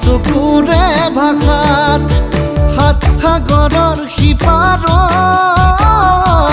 চকুৰে ভাষাত হাত সাগৰৰ সিপাৰৰ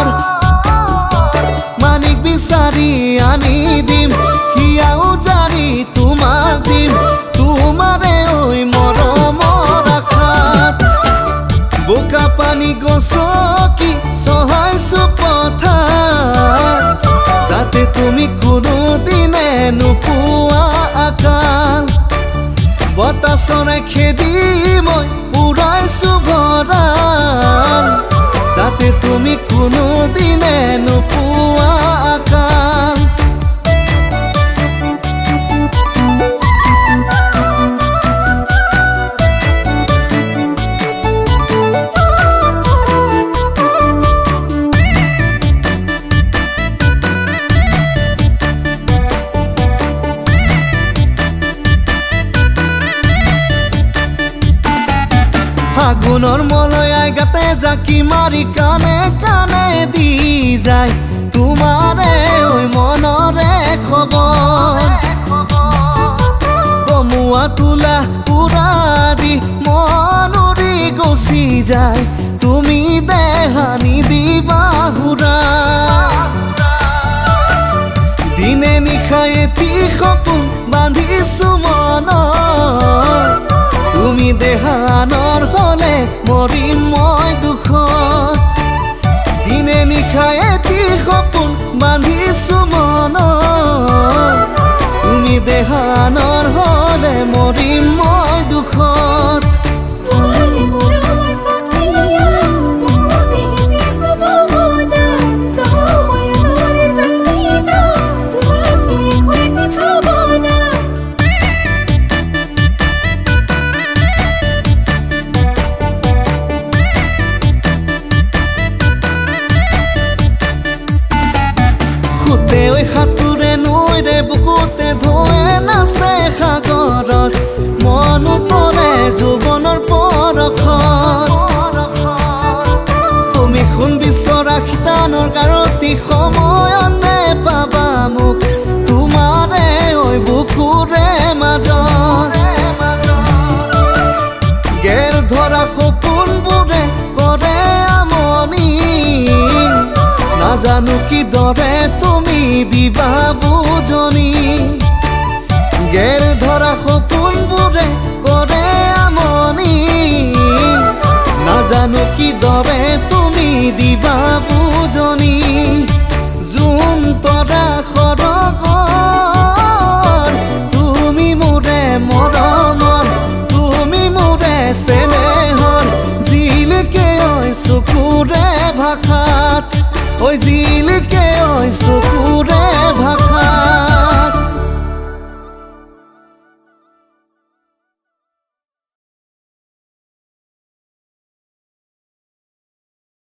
মানিক বিচাৰি আনি দিম হিয়াও জাৰি তোমাক দিম তোমাৰে ঐ মৰমৰ আশাত বোকা পানী গছকি চহাইছো পথাৰ যাতে তুমি কোনোদিনে নোপোৱা আকাল বতাহ চৰাই খেদি মই উৰাইছো ভৰাল যাতে তুমি কোনোদিনে নোপোৱা আকাল ফাগুনৰ মলয়াই গাতে জাকি মাৰি কানে কানে দি যায় তোমাৰে ঐ মনৰে খবৰ কমুৱা তোলা উৰা দি মন উৰি গুচি যায় তুমি দেহানি দিবা হুৰা দিনে নিশাই এটি সপোন বান্ধিছো মনত তুমি দেহানৰ হলে মৰিম মই দুখত দিনে নিশাই এটি সপোন বান্ধিছো মনত তুমি দেহানৰ হলে মৰিম মই দুখত সাঁতোৰে নৈৰে বুকুতে ধোৱে নাচে সাগৰত মন উতৰে যৌৱনৰ পৰশত তুমি সোণ বিচৰা শিতানৰ গাৰতি সময়তে পাবা মোক তোমাৰে ঐ বুকুৰে মাজত গেৰ ধৰা সপোনবোৰে কৰে আমনি নাজানো কি দৰে তুমি দিবা বুজনি গেৰ ধৰা সপোনবোৰে কৰে আমনি নাজানো কি দৰে তুমি দিবা বুজনি জোন তৰা সৰগৰ তুমি মোৰে মৰমৰ তুমি মোৰে চেনেহৰ জিলকে ঐ চকুৰে ভাষাত ঐ জিলকে